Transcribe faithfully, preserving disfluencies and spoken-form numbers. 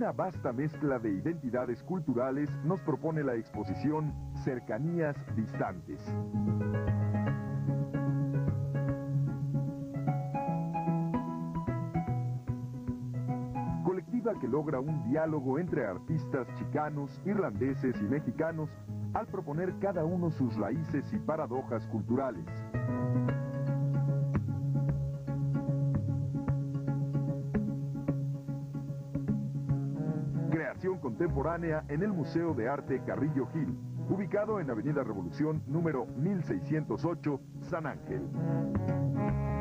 una vasta mezcla de identidades culturales nos propone la exposición Cercanías Distantes. Colectiva que logra un diálogo entre artistas chicanos, irlandeses y mexicanos al proponer cada uno sus raíces y paradojas culturales. Creación contemporánea en el Museo de Arte Carrillo Gil, ubicado en Avenida Revolución número mil seiscientos ocho, San Ángel.